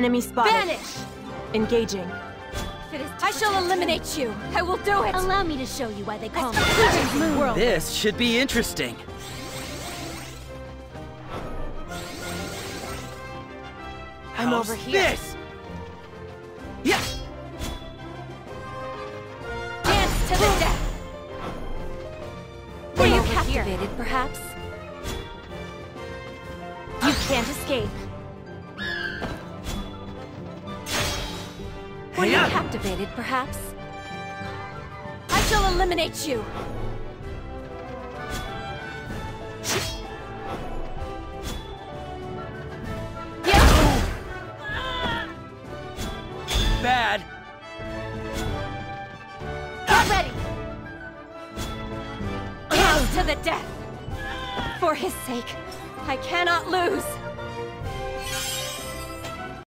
Enemy spotted. Vanish! Engaging. I shall eliminate you! I will do it! Allow me to show you why they call me Legends Moon. World! This should be interesting. I'm How's over here. This? Yeah. Dance to the death! Were you captivated, perhaps? You can't escape. Were you captivated, perhaps? I shall eliminate you! Yeah! Bad. Get ready! Dance to the death! For his sake, I cannot lose!